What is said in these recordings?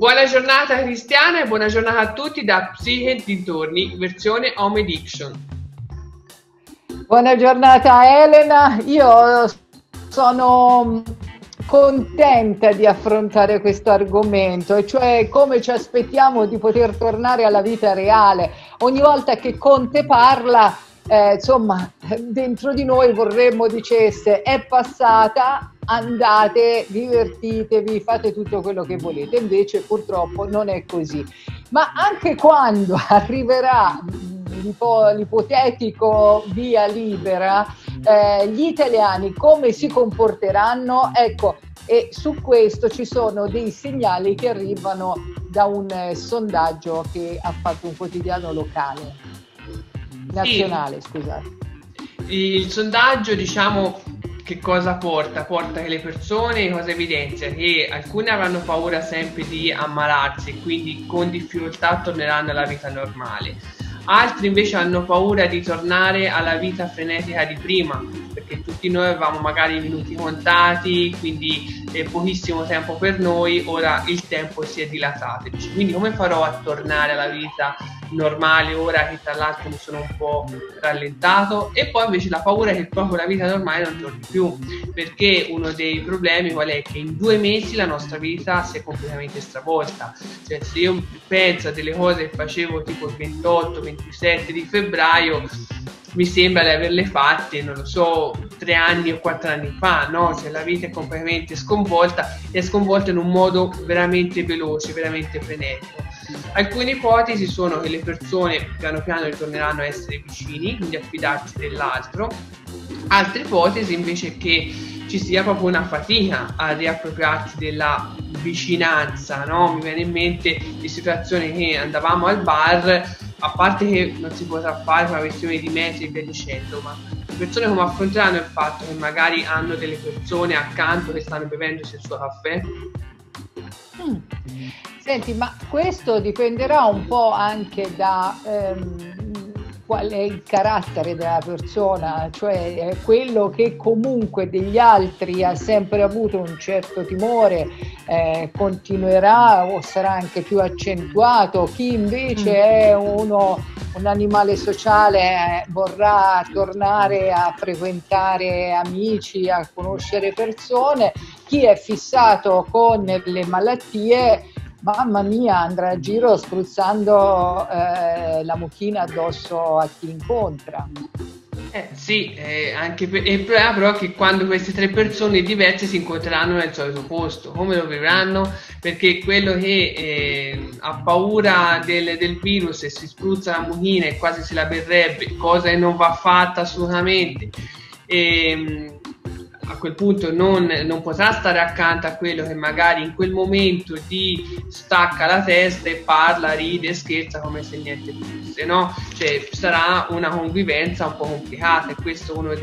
Buona giornata Cristiana e buona giornata a tutti da Psiche e dintorni, versione Home Addiction. Buona giornata Elena, io sono contenta di affrontare questo argomento, e cioè come ci aspettiamo di poter tornare alla vita reale. Ogni volta che Conte parla, insomma, dentro di noi vorremmo dicesse è passata, andate, divertitevi, fate tutto quello che volete. Invece purtroppo non è così. Ma anche quando arriverà l'ipotetico via libera, gli italiani come si comporteranno? Ecco, e su questo ci sono dei segnali che arrivano da un sondaggio che ha fatto un quotidiano locale, nazionale, scusate. Il sondaggio, diciamo, che cosa porta? Porta che le persone, cosa evidenzia? Che alcune avranno paura sempre di ammalarsi e quindi con difficoltà torneranno alla vita normale. Altri invece hanno paura di tornare alla vita frenetica di prima, perché tutti noi avevamo magari minuti contati, quindi pochissimo tempo per noi, ora il tempo si è dilatato. Quindi come farò a tornare alla vita normale ora che tra l'altro mi sono un po' rallentato? E poi invece la paura è che proprio la vita normale non torni più, perché uno dei problemi qual è? Che in 2 mesi la nostra vita si è completamente stravolta. Cioè, se io penso a delle cose che facevo tipo il 28-27 di febbraio, mi sembra di averle fatte, non lo so, 3 anni o 4 anni fa, no? Cioè la vita è completamente sconvolta, e è sconvolta in un modo veramente veloce, veramente frenetico. Alcune ipotesi sono che le persone piano piano ritorneranno a essere vicini, quindi a fidarsi dell'altro. Altre ipotesi invece è che ci sia proprio una fatica a riappropriarsi della vicinanza, no? Mi viene in mente di situazioni che andavamo al bar, a parte che non si potrà fare una questione di metri e via dicendo, ma le persone come affronteranno il fatto che magari hanno delle persone accanto che stanno bevendosi il suo caffè? Senti, ma questo dipenderà un po' anche da qual è il carattere della persona, cioè quello che comunque degli altri ha sempre avuto un certo timore, continuerà o sarà anche più accentuato. Chi invece è un animale sociale vorrà tornare a frequentare amici, a conoscere persone. Chi è fissato con le malattie, mamma mia, andrà a giro spruzzando la mucchina addosso a chi incontra. Sì, anche il problema però è che quando queste 3 persone diverse si incontreranno nel solito posto, come lo vivranno? Perché quello che ha paura del virus e si spruzza la mucchina e quasi se la berrebbe, cosa che non va fatta assolutamente, a quel punto non potrà stare accanto a quello che magari in quel momento ti stacca la testa e parla, ride e scherza come se niente fosse, no? Cioè sarà una convivenza un po' complicata, e questo è uno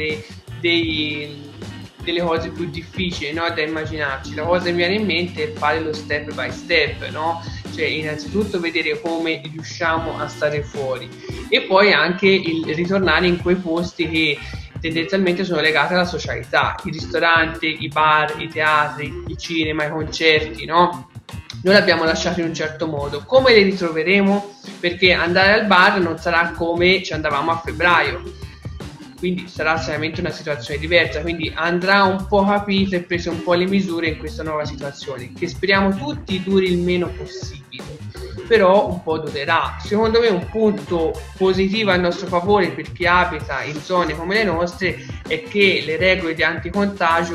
delle cose più difficili, no, da immaginarci. La cosa che mi viene in mente è fare lo step by step, no? Cioè innanzitutto vedere come riusciamo a stare fuori, e poi anche il ritornare in quei posti che tendenzialmente sono legate alla socialità, i ristoranti, i bar, i teatri, i cinema, i concerti, no? Noi li abbiamo lasciati in un certo modo. Come li ritroveremo? Perché andare al bar non sarà come ci andavamo a febbraio, quindi sarà sicuramente una situazione diversa, quindi andrà un po' capito e prese un po' le misure in questa nuova situazione, che speriamo tutti duri il meno possibile, però un po' durerà. Secondo me un punto positivo a nostro favore per chi abita in zone come le nostre è che le regole di anticontagio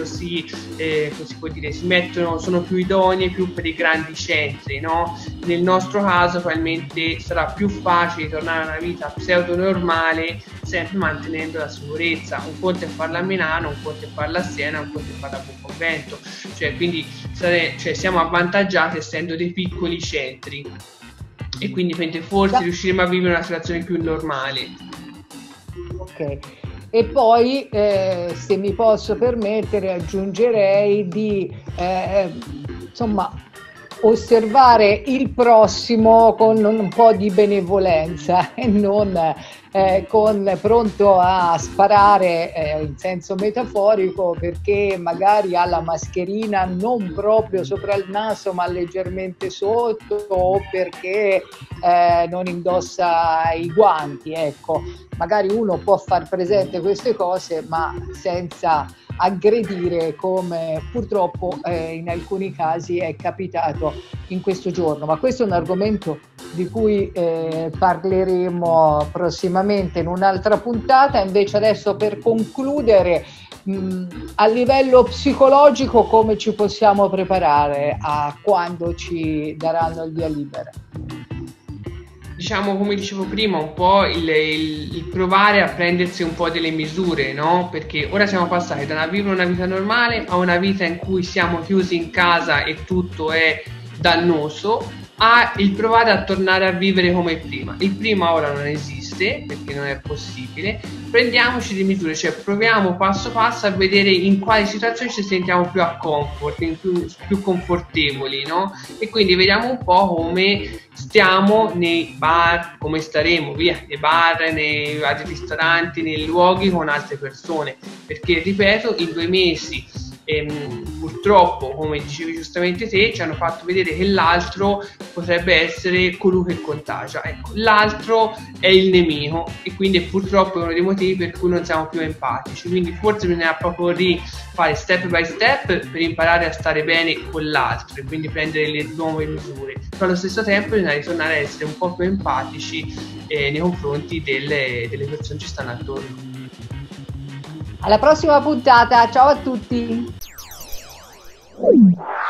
sono più idonee più per i grandi centri, no? Nel nostro caso probabilmente sarà più facile tornare a una vita pseudo normale, sempre mantenendo la sicurezza. Un conto è farla a Milano, un conto è farla a Siena, un conto è farla a Buonconvento, quindi siamo avvantaggiati essendo dei piccoli centri, e quindi forse riusciremo a vivere una situazione più normale. Ok, e poi se mi posso permettere aggiungerei di insomma osservare il prossimo con un po' di benevolenza e non pronto a sparare in senso metaforico, perché magari ha la mascherina non proprio sopra il naso ma leggermente sotto, o perché non indossa i guanti. Ecco, magari uno può far presente queste cose ma senza aggredire, come purtroppo in alcuni casi è capitato in questo giorno. Ma questo è un argomento di cui parleremo prossimamente in un'altra puntata. Invece adesso, per concludere, a livello psicologico, come ci possiamo preparare a quando ci daranno il via libera? Diciamo, come dicevo prima, un po' il provare a prendersi un po' delle misure, no? Perché ora siamo passati da vivere una vita normale a una vita in cui siamo chiusi in casa e tutto è dannoso, a il provare a tornare a vivere come prima. Il prima ora non esiste, perché non è possibile. Prendiamoci le misure, cioè proviamo passo passo a vedere in quali situazioni ci sentiamo più a comfort, più confortevoli, no? E quindi vediamo un po' come stiamo nei bar, come staremo via nei bar, nei vari ristoranti, nei luoghi con altre persone, perché ripeto, in 2 mesi purtroppo, come dicevi giustamente te, ci hanno fatto vedere che l'altro potrebbe essere colui che contagia. Ecco, l'altro è il nemico, e quindi purtroppo è uno dei motivi per cui non siamo più empatici. Quindi forse bisogna proprio fare step by step per imparare a stare bene con l'altro e quindi prendere le nuove misure, però allo stesso tempo bisogna ritornare a essere un po' più empatici nei confronti delle persone che ci stanno attorno. Alla prossima puntata, ciao a tutti!